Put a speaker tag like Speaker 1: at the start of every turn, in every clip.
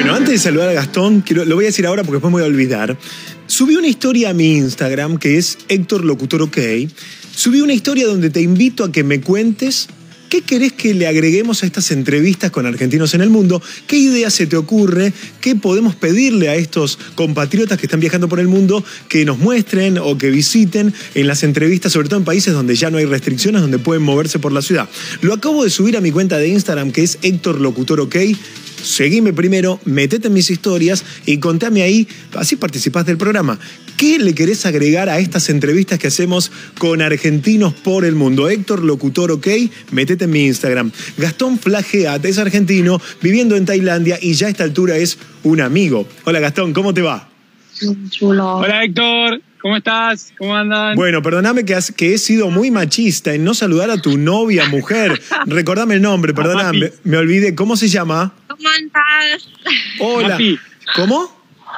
Speaker 1: Bueno, antes de saludar a Gastón, lo voy a decir ahora porque después me voy a olvidar. Subí una historia a mi Instagram, que es Héctor Locutor OK. Subí una historia donde te invito a que me cuentes qué querés que le agreguemos a estas entrevistas con argentinos en el mundo, qué idea se te ocurre, qué podemos pedirle a estos compatriotas que están viajando por el mundo que nos muestren o que visiten en las entrevistas, sobre todo en países donde ya no hay restricciones, donde pueden moverse por la ciudad. Lo acabo de subir a mi cuenta de Instagram, que es Héctor Locutor OK. Seguime primero, metete en mis historias y contame ahí, así participás del programa. ¿Qué le querés agregar a estas entrevistas que hacemos con argentinos por el mundo? Héctor Locutor OK, metete en mi Instagram. Gastón Flageat es argentino, viviendo en Tailandia y ya a esta altura es un amigo. Hola Gastón, ¿cómo te va?
Speaker 2: Chulo.
Speaker 3: Hola Héctor, ¿cómo estás? ¿Cómo andan?
Speaker 1: Bueno, perdóname que he sido muy machista en no saludar a tu novia, mujer. Recordame el nombre, perdóname, me olvidé. ¿Cómo se llama?
Speaker 2: ¿Cómo estás?
Speaker 1: Hola.
Speaker 3: Mapi.
Speaker 1: ¿Cómo?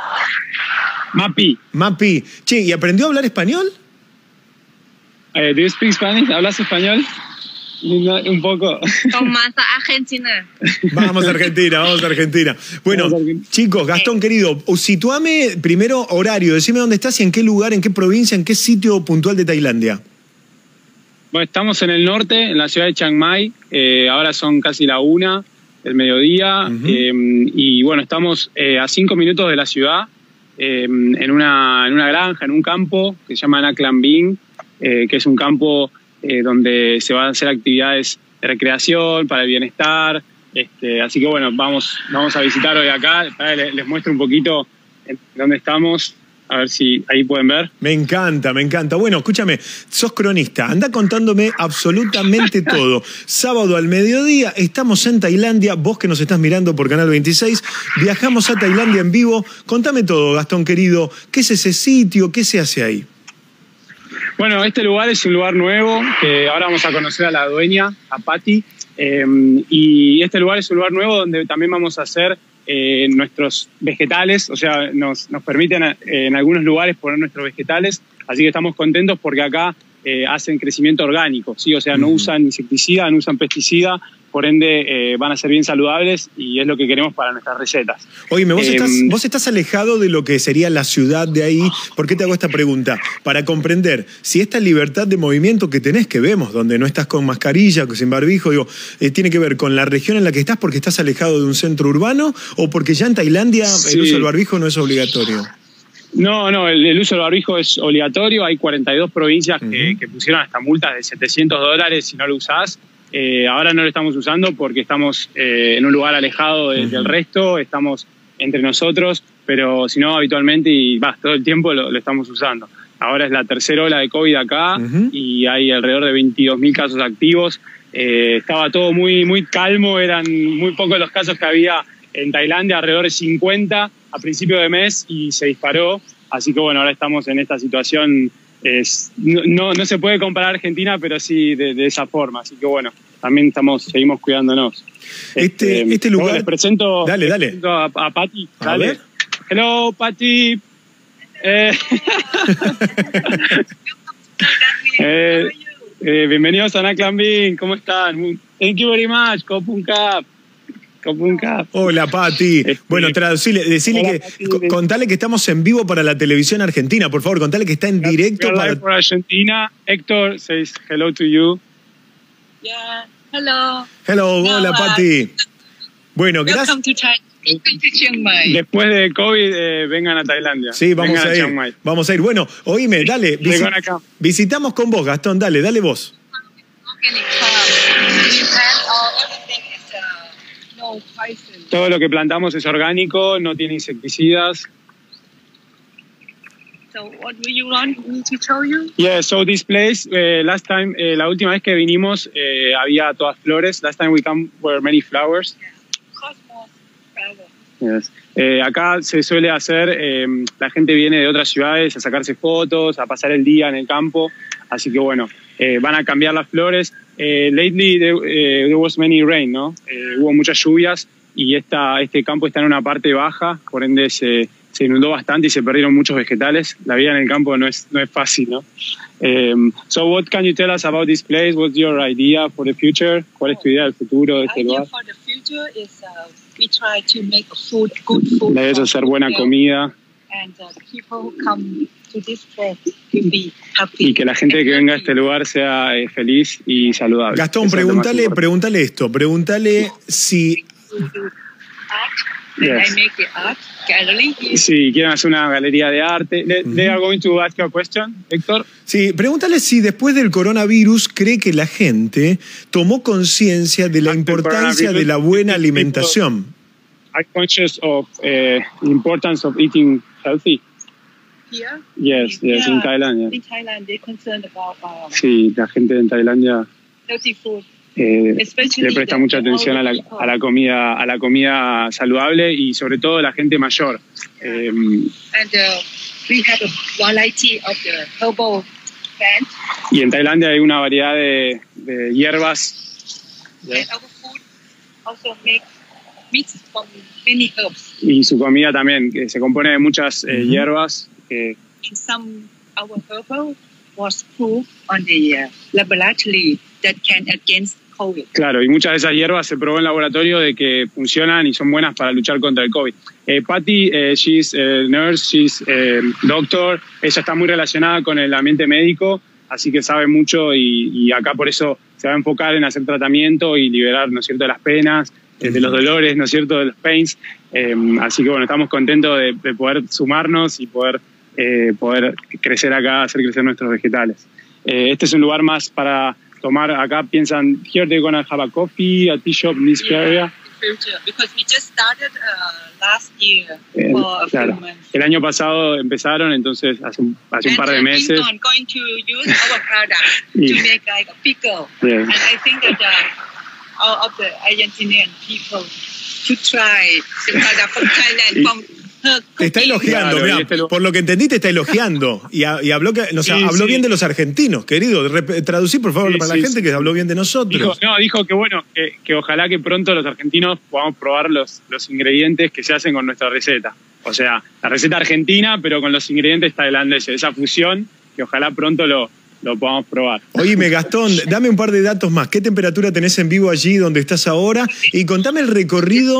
Speaker 3: Mapi.
Speaker 1: Mapi. Che, ¿y aprendió a hablar español?
Speaker 3: ¿Do you speak Spanish? ¿Hablas español? Un poco.
Speaker 2: ¿Cómo estás, Argentina?
Speaker 1: Vamos a Argentina, vamos a Argentina. Bueno, chicos, Gastón querido, situame primero horario, decime dónde estás y en qué lugar, en qué provincia, en qué sitio puntual de Tailandia.
Speaker 3: Bueno, estamos en el norte, en la ciudad de Chiang Mai. Ahora son casi la 1 del mediodía. Y bueno, estamos a 5 minutos de la ciudad, en una granja, en un campo que se llama Nha Klang Vinh, que es un campo donde se van a hacer actividades de recreación, para el bienestar. Así que bueno, vamos a visitar hoy acá. Les muestro un poquito dónde estamos. A ver si ahí pueden ver.
Speaker 1: Me encanta, me encanta. Bueno, escúchame, sos cronista, anda contándome absolutamente todo. Sábado al mediodía, estamos en Tailandia, vos que nos estás mirando por Canal 26, viajamos a Tailandia en vivo. Contame todo, Gastón querido, ¿qué es ese sitio? ¿Qué se hace ahí?
Speaker 3: Bueno, este lugar es un lugar nuevo, que ahora vamos a conocer a la dueña, a Patty. Y este lugar es un lugar nuevo donde también vamos a hacer nuestros vegetales, o sea, nos permiten en algunos lugares poner nuestros vegetales, así que estamos contentos porque acá hacen crecimiento orgánico, ¿sí? O sea, no usan insecticida, no usan pesticida, por ende van a ser bien saludables y es lo que queremos para nuestras recetas.
Speaker 1: Oíme, vos estás alejado de lo que sería la ciudad de ahí. ¿Por qué te hago esta pregunta? Para comprender si esta libertad de movimiento que tenés, que vemos, donde no estás con mascarilla, sin barbijo, digo, tiene que ver con la región en la que estás porque estás alejado de un centro urbano o porque ya en Tailandia el uso del barbijo no es obligatorio.
Speaker 3: No, el uso del barbijo es obligatorio. Hay 42 provincias que pusieron hasta multas de $700 si no lo usás. Ahora no lo estamos usando porque estamos en un lugar alejado del resto, estamos entre nosotros, pero si no, habitualmente y todo el tiempo lo estamos usando. Ahora es la tercera ola de COVID acá y hay alrededor de 22.000 casos activos. Estaba todo muy calmo, eran muy pocos los casos que había en Tailandia, alrededor de 50 a principio de mes y se disparó. Así que bueno, ahora estamos en esta situación. No se puede comparar a Argentina, pero sí de esa forma. Así que bueno, también seguimos cuidándonos.
Speaker 1: Este lugar...
Speaker 3: Bueno, les presento,
Speaker 1: dale.
Speaker 3: Presento a Patty.
Speaker 1: A ver.
Speaker 3: Hello, Patty. Bienvenidos a Nha Klang Vinh. ¿Cómo están? Thank you very much. Kopun Kap.
Speaker 1: Hola, Pati. Bueno, decile que contale que estamos en vivo para la televisión argentina, por favor, contale que está en directo para
Speaker 3: Argentina. Héctor says hello to you.
Speaker 2: Yeah, hello.
Speaker 1: Hello, hola, Pati. Bueno, gracias.
Speaker 2: Welcome to Chiang Mai.
Speaker 3: Después de COVID, vengan a Tailandia.
Speaker 1: Sí, vamos a ir. Bueno, oíme, dale, visitamos con vos, Gastón, dale vos.
Speaker 3: Todo lo que plantamos es orgánico, no tiene insecticidas.
Speaker 2: So what do you want me to show you?
Speaker 3: Yeah, so this place, last time, la última vez que vinimos, había todas flores. Last time we come were many flowers.
Speaker 2: Cosmos flower.
Speaker 3: Yes. Acá se suele hacer, la gente viene de otras ciudades a sacarse fotos, a pasar el día en el campo. Así que bueno, van a cambiar las flores. Lately there was many rain, ¿no? Hubo muchas lluvias y este campo está en una parte baja, por ende se inundó bastante y se perdieron muchos vegetales. La vida en el campo no es fácil, ¿no? So what can you tell us about this place? What's your idea for the future? ¿Cuál es tu idea del futuro de este lugar?
Speaker 2: For the future is we try to make good food.
Speaker 3: Debes hacer buena comida.
Speaker 2: And people who come to this place will be happy.
Speaker 3: Y que la gente que venga a este lugar sea feliz y saludable.
Speaker 1: Gastón, pregúntale esto. Pregúntale si...
Speaker 2: Yes. I make the art gallery here.
Speaker 3: Sí, quieren hacer una galería de arte. They are going to ask you a question, Héctor.
Speaker 1: Sí, pregúntale si después del coronavirus cree que la gente tomó conciencia de la importancia de la buena alimentación.
Speaker 3: Are conscious of importance of eating healthy.
Speaker 2: Here?
Speaker 3: Yes, in Thailand.
Speaker 2: In Thailand, they're concerned about
Speaker 3: sí, la gente en Tailandia
Speaker 2: healthy food.
Speaker 3: Le presta mucha atención a la comida saludable y sobre todo a la gente mayor.
Speaker 2: And we have a variety of the herbal plants.
Speaker 3: Y en Tailandia hay una variedad de hierbas.
Speaker 2: And our food also mixed from many herbs.
Speaker 3: Y su comida también, que se compone de muchas hierbas.
Speaker 2: And our herbal was proved on the laboratory that can against COVID.
Speaker 3: Claro, y muchas de esas hierbas se probó en laboratorio de que funcionan y son buenas para luchar contra el COVID. Patty, she's a nurse, she's a doctor, ella está muy relacionada con el ambiente médico, así que sabe mucho y acá por eso se va a enfocar en hacer tratamiento y liberar, ¿no es cierto?, de las penas, de los dolores, ¿no es cierto?, de los pains. Así que bueno, estamos contentos de poder sumarnos y poder crecer acá, hacer crecer nuestros vegetales. Este es un lugar más para tomar. Acá piensan, here they're gonna have a coffee, a tea shop in this area.
Speaker 2: Because we just started last year for a few months.
Speaker 3: El año pasado empezaron, entonces hace un par de meses.
Speaker 2: And going to use our product to make like a pickle. Yeah. And I think that all of the Argentinian people should try the product from Thailand.
Speaker 1: Te está elogiando, claro, mirá, por lo que entendí te está elogiando y habló, habló bien de los argentinos, querido. Traducí por favor para la gente que habló bien de nosotros.
Speaker 3: Dijo que bueno, que ojalá que pronto los argentinos podamos probar los ingredientes que se hacen con nuestra receta. O sea, la receta argentina, pero con los ingredientes tailandeses, esa fusión, que ojalá pronto lo podamos probar.
Speaker 1: Oíme, Gastón, dame un par de datos más. ¿Qué temperatura tenés en vivo allí donde estás ahora? Y contame el recorrido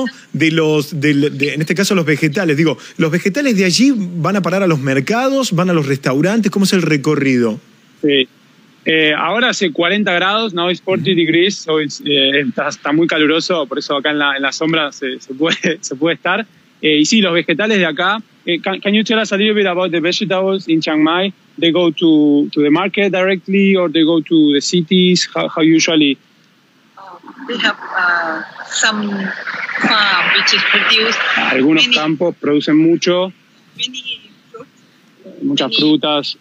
Speaker 1: de en este caso, los vegetales. Digo, ¿los vegetales de allí van a parar a los mercados, van a los restaurantes? ¿Cómo es el recorrido?
Speaker 3: Sí. Ahora hace 40 grados, now it's 40 degrees, so está muy caluroso, por eso acá en la sombra se puede estar. Y sí, los vegetales de acá. Can you tell us a little bit about the vegetables in Chiang Mai? They go to the market directly, or they go to the cities? How usually?
Speaker 2: They have some farm which is produced.
Speaker 3: Algunos campos producen mucho.
Speaker 2: Many fruits.
Speaker 3: Muchas frutas.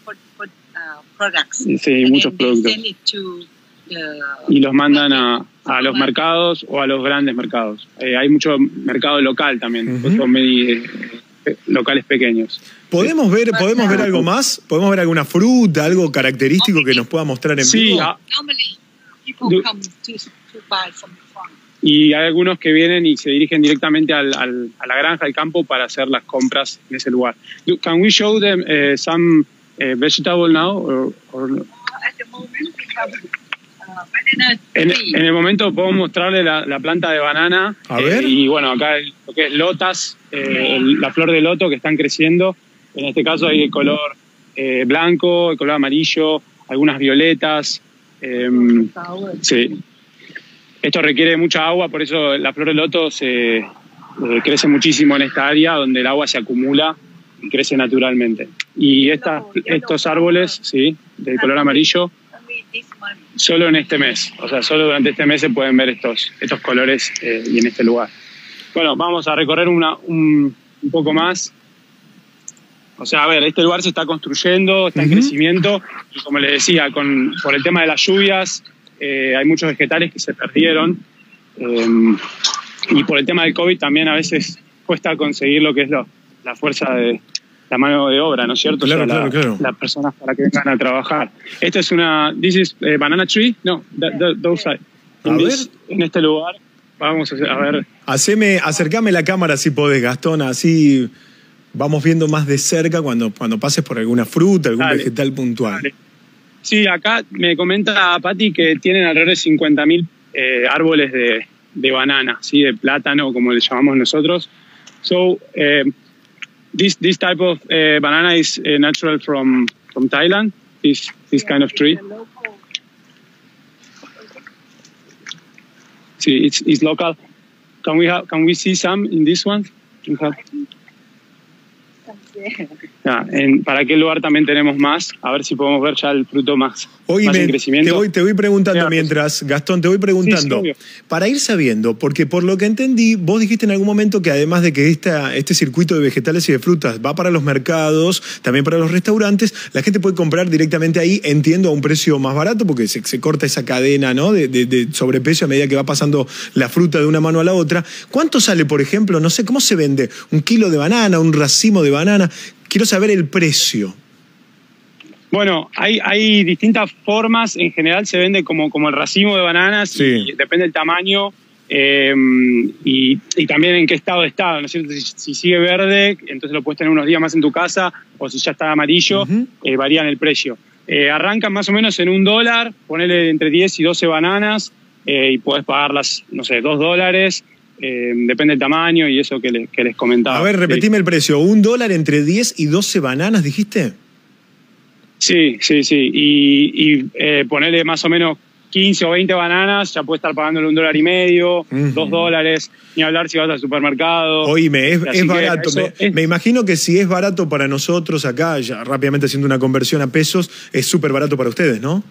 Speaker 2: Products.
Speaker 3: Sí, muchos productos. Y los mandan a los mercados o a los grandes mercados. Hay mucho mercado local también, son locales pequeños.
Speaker 1: ¿Podemos ver algo más? ¿Podemos ver alguna fruta, algo característico que nos pueda mostrar en vivo?
Speaker 3: Y hay algunos que vienen y se dirigen directamente a la granja, al campo, para hacer las compras en ese lugar. Can we show them some vegetable now? Or no?
Speaker 2: At the moment we have
Speaker 3: en el momento podemos mostrarle la planta de banana.
Speaker 1: A ver.
Speaker 3: Y bueno, acá lo que es lotas, la flor de loto que están creciendo. En este caso hay el color blanco, el color amarillo, algunas violetas. Sí. Esto requiere mucha agua, por eso la flor de loto crece muchísimo en esta área donde el agua se acumula y crece naturalmente. Y estos árboles, sí, de color amarillo, solo en este mes, o sea, solo durante este mes se pueden ver estos colores y en este lugar. Bueno, vamos a recorrer un poco más. O sea, a ver, este lugar se está construyendo, está en crecimiento, y como les decía, por el tema de las lluvias, hay muchos vegetales que se perdieron, y por el tema del COVID también a veces cuesta conseguir lo que es la fuerza de la mano de obra, ¿no es cierto?
Speaker 1: Claro,
Speaker 3: o sea,
Speaker 1: claro.
Speaker 3: Las personas para que vengan a trabajar. Esto es this is banana tree? No, those are. En este lugar, vamos a ver.
Speaker 1: Acercame la cámara si podés, Gastón, así vamos viendo más de cerca cuando pases por alguna fruta, algún vegetal puntual.
Speaker 3: Dale. Sí, acá me comenta Patty que tienen alrededor de 50.000 árboles de banana, ¿sí? De plátano, como le llamamos nosotros. So, this type of banana is natural from Thailand, this kind of tree. See, it's local. Can we see some in this one? Para aquel lugar también tenemos más, a ver si podemos ver ya el fruto más en crecimiento.
Speaker 1: Te voy preguntando mientras, Gastón, te voy preguntando, sí, para ir sabiendo, porque por lo que entendí, vos dijiste en algún momento que además de que este circuito de vegetales y de frutas va para los mercados, también para los restaurantes, la gente puede comprar directamente ahí, entiendo, a un precio más barato, porque se corta esa cadena, ¿no?, de sobreprecio a medida que va pasando la fruta de una mano a la otra. ¿Cuánto sale, por ejemplo, no sé, cómo se vende un kilo de banana, un racimo de banana? Quiero saber el precio.
Speaker 3: Bueno, hay distintas formas. En general se vende como el racimo de bananas, sí, y depende del tamaño y también en qué estado está, ¿no es cierto? Si sigue verde, entonces lo puedes tener unos días más en tu casa, o si ya está amarillo, varían el precio. Arrancan más o menos en $1, ponele entre 10 y 12 bananas y podés pagarlas, no sé, $2. Depende del tamaño y eso que les comentaba.
Speaker 1: A ver, repetime el precio. $1 entre 10 y 12 bananas, ¿dijiste?
Speaker 3: Sí. Y ponerle más o menos 15 o 20 bananas, ya puede estar pagándole $1.50, $2. Ni hablar si vas al supermercado.
Speaker 1: Oíme, es barato. Me imagino que si es barato para nosotros acá, ya rápidamente haciendo una conversión a pesos, es súper barato para ustedes, ¿no?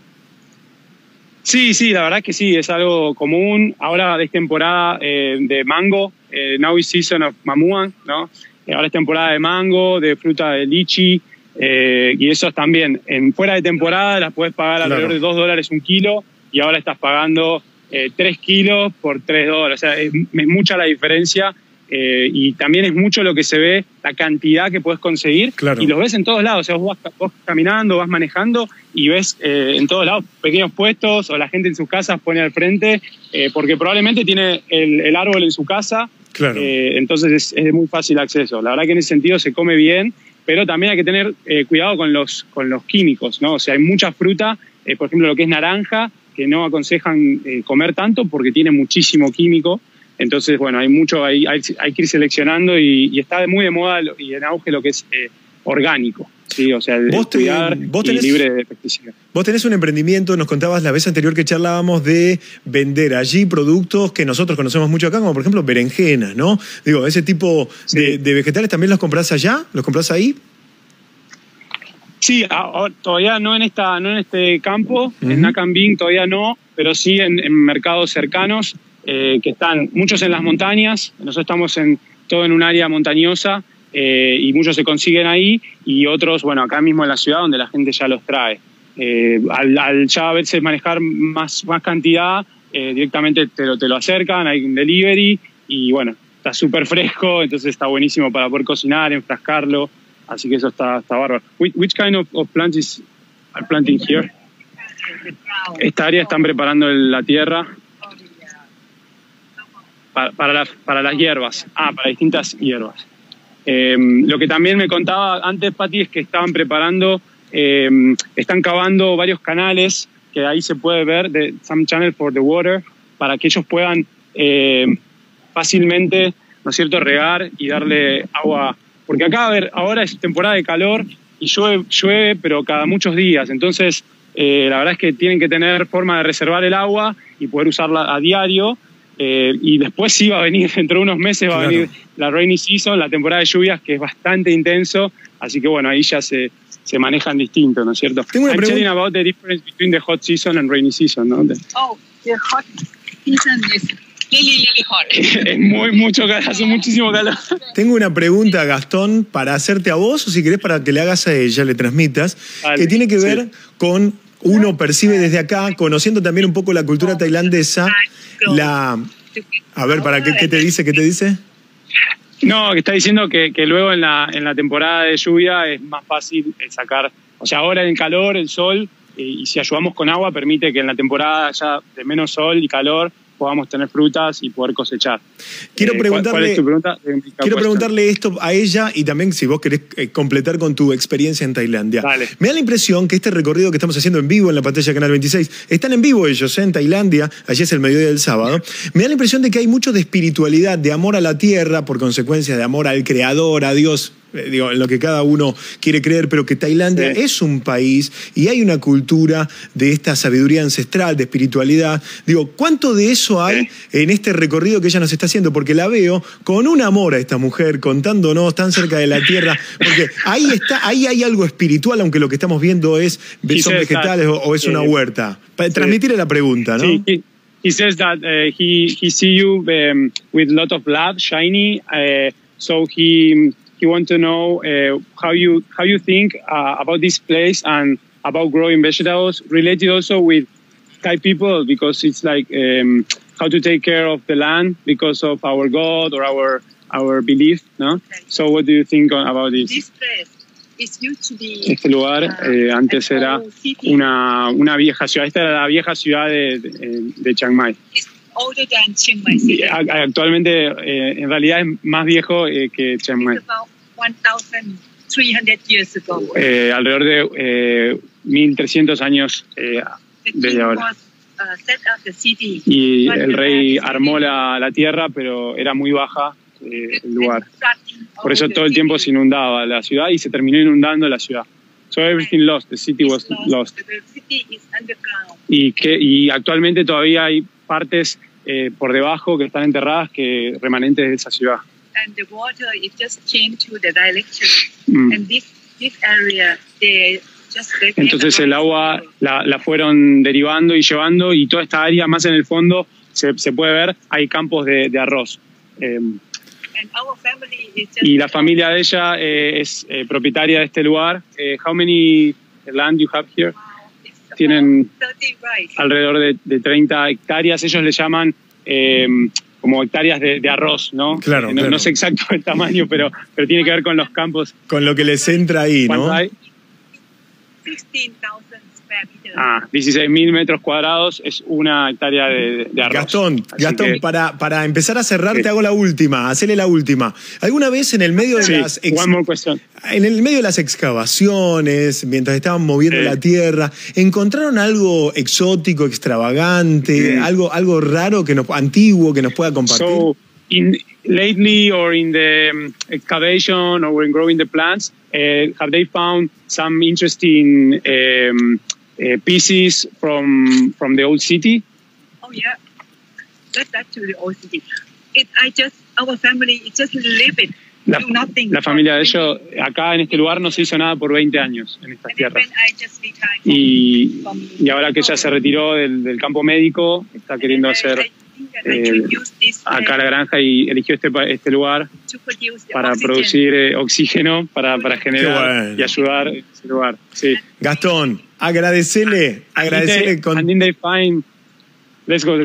Speaker 3: Sí, la verdad es que sí, es algo común. Ahora es temporada de mango, now is season of mamuan, ¿no? Ahora es temporada de mango, de fruta de lichi, y eso también, fuera de temporada las puedes pagar alrededor de $2 un kilo, y ahora estás pagando 3 kilos por $3. O sea, es mucha la diferencia. Y también es mucho lo que se ve, la cantidad que puedes conseguir, y los ves en todos lados. O sea, vos vas caminando, vas manejando y ves en todos lados pequeños puestos, o la gente en sus casas pone al frente, porque probablemente tiene el árbol en su casa, entonces es de muy fácil acceso. La verdad que en ese sentido se come bien, pero también hay que tener cuidado con los químicos, ¿no? O sea, hay mucha fruta, por ejemplo lo que es naranja, que no aconsejan comer tanto porque tiene muchísimo químico. Entonces, bueno, hay que ir seleccionando y está muy de moda y en auge lo que es orgánico, ¿sí? O sea, cuidar y libre de pesticidas.
Speaker 1: Vos tenés un emprendimiento, nos contabas la vez anterior que charlábamos de vender allí productos que nosotros conocemos mucho acá, como por ejemplo berenjenas, ¿no? Digo, ese tipo de vegetales, ¿también los comprás allá? ¿Los comprás ahí?
Speaker 3: Sí, todavía no en este campo, en Nakambing todavía no, pero sí en mercados cercanos. Que están muchos en las montañas, nosotros estamos todo en un área montañosa y muchos se consiguen ahí, y otros, bueno, acá mismo en la ciudad donde la gente ya los trae. Al ya a veces manejar más cantidad, directamente te lo acercan, hay un delivery y bueno, está súper fresco, entonces está buenísimo para poder cocinar, enfrascarlo, así que eso está bárbaro. Which kind of plants are planting here? Esta área están preparando la tierra para las hierbas, para distintas hierbas. Lo que también me contaba antes, Pati, es que estaban preparando, están cavando varios canales, que ahí se puede ver, some channel for the water, para que ellos puedan fácilmente, ¿no es cierto?, regar y darle agua. Porque acá, a ver, ahora es temporada de calor y llueve, pero cada muchos días. Entonces, la verdad es que tienen que tener forma de reservar el agua y poder usarla a diario. Y después sí va a venir, dentro de unos meses va a venir la rainy season, la temporada de lluvias, que es bastante intenso, así que bueno, ahí ya se manejan distinto, ¿no es cierto?
Speaker 1: Tengo una pregunta.
Speaker 3: I'm telling about the difference between the hot season and rainy season, ¿no?
Speaker 2: The hot season is really hot.
Speaker 3: Es mucho calor, hace muchísimo calor.
Speaker 1: Tengo una pregunta, Gastón, para hacerte a vos, o si querés para que le hagas a ella, le transmitas, que tiene que ver con, uno percibe desde acá, conociendo también un poco la cultura tailandesa, a ver, ¿qué te dice? ¿Qué te dice?
Speaker 3: No, que está diciendo que luego en la temporada de lluvia es más fácil sacar, o sea, ahora en calor, el sol, y si ayudamos con agua permite que en la temporada ya de menos sol y calor podamos tener frutas y poder cosechar.
Speaker 1: Quiero preguntarle,
Speaker 3: ¿cuál es tu pregunta?
Speaker 1: Quiero preguntarle esto a ella y también si vos querés completar con tu experiencia en Tailandia.
Speaker 3: Dale.
Speaker 1: Me da la impresión que este recorrido que estamos haciendo en vivo en la pantalla de Canal 26, están en vivo ellos en Tailandia, allí es el mediodía del sábado, me da la impresión de que hay mucho de espiritualidad, de amor a la tierra, por consecuencia de amor al creador, a Dios, digo, en lo que cada uno quiere creer, pero que Tailandia es un país y hay una cultura de esta sabiduría ancestral, de espiritualidad. Digo, ¿cuánto de eso hay en este recorrido que ella nos está haciendo? Porque la veo con un amor a esta mujer, contándonos tan cerca de la tierra, porque ahí hay algo espiritual, aunque lo que estamos viendo son vegetales o es una huerta. Para transmitirle la pregunta, ¿no?
Speaker 3: Sí, he says that he see you with a lot of love, shiny, so he want to know how you think about this place and about growing vegetables, related also with Thai people, because it's like how to take care of the land because of our God or our belief, no? Okay. So what do you think about this?
Speaker 2: This place used to be,
Speaker 3: este lugar antes era una vieja ciudad. Esta era la vieja ciudad de Chiang Mai.
Speaker 2: It's older than Chiang Mai City.
Speaker 3: Actualmente, en realidad, es más viejo que Chiang Mai.
Speaker 2: It's about 1,300 years ago.
Speaker 3: Alrededor de 1.300 años desde ahora. Y el rey armó la tierra, pero era muy baja el lugar. Por eso todo el tiempo se inundaba la ciudad y se terminó inundando la ciudad. So everything lost, the city was lost. Y actualmente todavía hay partes por debajo que están enterradas, remanentes de esa ciudad.
Speaker 2: And the water, it just changed to the direction. And this area, they just...
Speaker 3: Entonces el agua la fueron derivando y llevando, y toda esta área más en el fondo se puede ver, hay campos de arroz. Y la familia de ella es propietaria de este lugar. How many land you have here? Tienen alrededor de 30 hectáreas. Ellos le llaman como hectáreas de arroz, ¿no?
Speaker 1: Claro, claro.
Speaker 3: No sé exacto el tamaño, pero tiene que ver con los campos.
Speaker 1: Con lo que les entra ahí, ¿no?
Speaker 3: Hay? 16.000 metros cuadrados es una hectárea de arroz.
Speaker 1: Gastón, para empezar a cerrar, te hago la última, hacele la última. ¿Alguna vez en el medio de las excavaciones, mientras estaban moviendo la tierra, encontraron algo exótico, extravagante, algo raro, antiguo, que nos pueda compartir?
Speaker 3: Lately, or in the excavation, or in growing the plants, have they found some interesting pieces from the old city?
Speaker 2: Oh yeah, that's actually the old city. Our family just live it.
Speaker 3: La familia de ellos, acá en este lugar no se hizo nada por 20 años en estas tierras. Y ahora que ella se retiró del campo médico, está queriendo hacer acá la granja y eligió este lugar para producir oxígeno, para generar y ayudar ese lugar. Sí.
Speaker 1: Gastón, agradecele con...
Speaker 3: And then they find, let's go.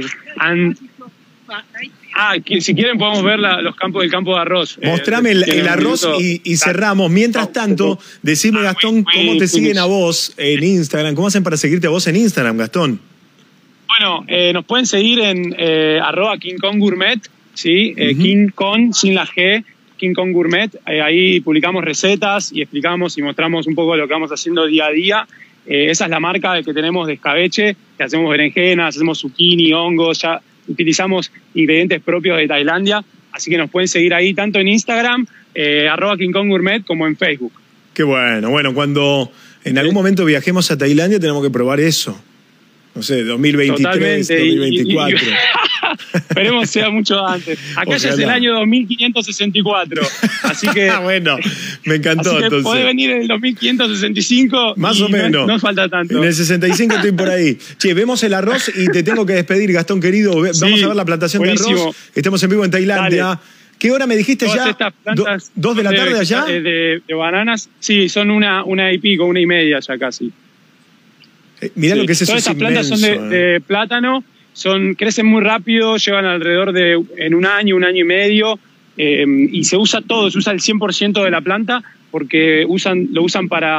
Speaker 3: Si quieren podemos ver los campos del campo de arroz.
Speaker 1: Mostrame el arroz y cerramos. Mientras tanto, decime, Gastón, ¿cómo te siguen a vos en Instagram? ¿Cómo hacen para seguirte a vos en Instagram, Gastón?
Speaker 3: Bueno, nos pueden seguir en @KingKongGourmet, ¿sí? King Kong sin la G, King Kong Gourmet. Ahí publicamos recetas y explicamos y mostramos un poco lo que vamos haciendo día a día. Esa es la marca que tenemos de escabeche, que hacemos berenjenas, hacemos zucchini, hongos, ya utilizamos ingredientes propios de Tailandia, así que nos pueden seguir ahí tanto en Instagram, @KingKongGourmet, como en Facebook.
Speaker 1: Qué bueno. Bueno, cuando en algún momento viajemos a Tailandia tenemos que probar eso. No sé, 2023, totalmente, 2024.
Speaker 3: Esperemos sea mucho antes. Acá ya es el año 2564. Así que.
Speaker 1: Bueno, me encantó.
Speaker 3: Así que
Speaker 1: entonces.
Speaker 3: Podés venir en el 2565.
Speaker 1: Más o menos.
Speaker 3: No falta tanto.
Speaker 1: En el 65 estoy por ahí. Che, vemos el arroz y te tengo que despedir, Gastón querido. Vamos a ver la plantación de arroz. Estamos en vivo en Tailandia. Dale. ¿Qué hora me dijiste?
Speaker 3: Todas
Speaker 1: ya?
Speaker 3: Estas plantas
Speaker 1: ¿2 de la tarde allá?
Speaker 3: De bananas. Sí, son una y pico, 1:30 ya casi.
Speaker 1: Mirá lo que es eso.
Speaker 3: Todas estas plantas son de plátano, crecen muy rápido, llevan alrededor en un año y medio, y se usa todo, se usa el 100% de la planta, porque lo usan para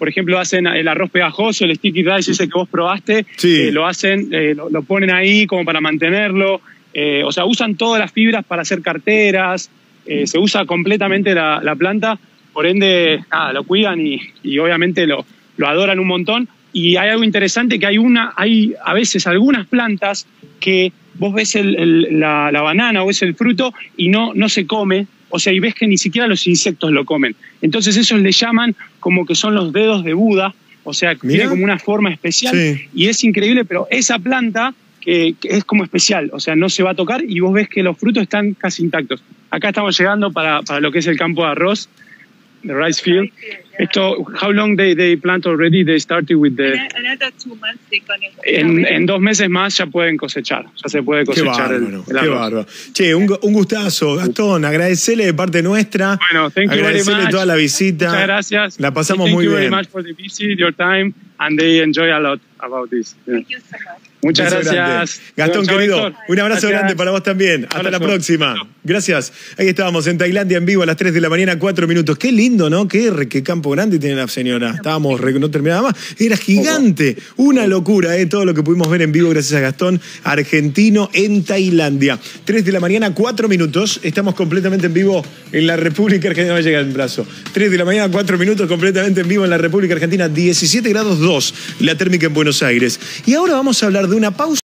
Speaker 3: por ejemplo, hacen el arroz pegajoso, el sticky rice ese que vos probaste, lo hacen, lo ponen ahí como para mantenerlo. O sea, usan todas las fibras para hacer carteras, se usa completamente la planta, por ende, nada, lo cuidan y obviamente lo adoran un montón. Y hay algo interesante que hay a veces algunas plantas que vos ves la banana o ves el fruto y no se come, o sea, y ves que ni siquiera los insectos lo comen. Entonces esos le llaman como que son los dedos de Buda, o sea, tiene como una forma especial y es increíble, pero esa planta que es como especial, o sea, no se va a tocar y vos ves que los frutos están casi intactos. Acá estamos llegando para lo que es el campo de arroz, the rice field. Esto, how long they plant already? They started with the...
Speaker 2: Another 2 months they're gonna...
Speaker 3: En 2 meses más ya pueden cosechar, ya se puede cosechar el arroz.
Speaker 1: Qué bárbaro. Che, un gustazo, Gastón, agradecele de parte nuestra.
Speaker 3: Bueno, thank you very much.
Speaker 1: Toda la visita.
Speaker 3: Muchas gracias.
Speaker 1: La pasamos muy bien.
Speaker 3: Thank you very much for the visit, your time, and they enjoy a lot about this.
Speaker 2: Thank you so much.
Speaker 3: Muchas gracias.
Speaker 1: Gastón, querido, un abrazo grande para vos también. Hasta la próxima. Gracias. Ahí estábamos en Tailandia en vivo a las 3 de la mañana, 4 minutos. Qué lindo, ¿no? Qué campo grande tiene la señora. Estábamos, no terminaba más. Era gigante. Una locura, todo lo que pudimos ver en vivo gracias a Gastón, argentino en Tailandia. 3 de la mañana, 4 minutos. Estamos completamente en vivo en la República Argentina. No me llega el brazo. 3 de la mañana, 4 minutos, completamente en vivo en la República Argentina. 17 grados 2 la térmica en Buenos Aires. Y ahora vamos a hablar de una pausa.